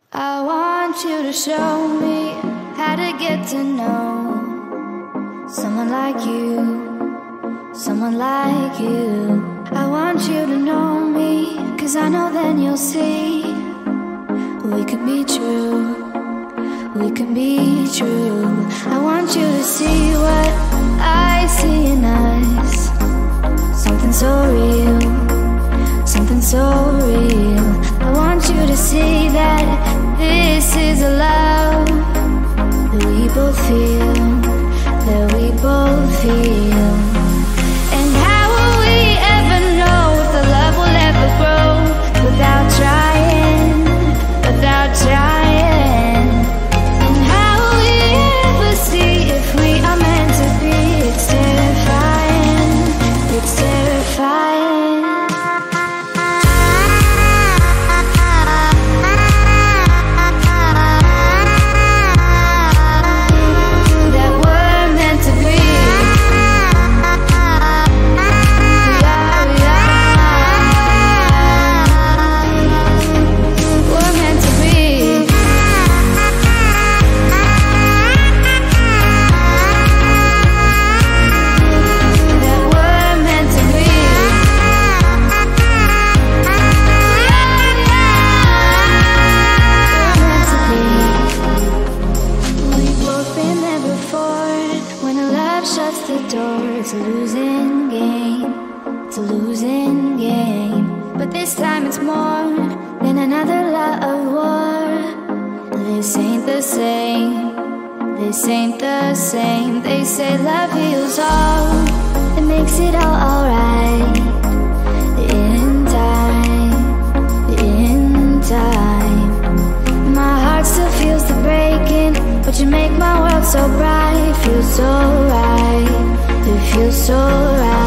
I want you to show me how to get to know someone like you, someone like you. I want you to know me, 'cause I know then you'll see we could be true, we can be true. I want you to see what I see in us, something so real, something so real. I want you to see that this is a love that we both feel, that we both feel. And how will we ever know if the love will ever grow without trying, without trying? And how will we ever see if we are meant to be? It's terrifying, it's terrifying. It's a losing game, it's a losing game. But this time it's more than another lot of war. This ain't the same, this ain't the same. They say love heals all, it makes it all alright. In time, in time. My heart still feels the breaking, but you make my world so bright. Feels so right, it feels so right.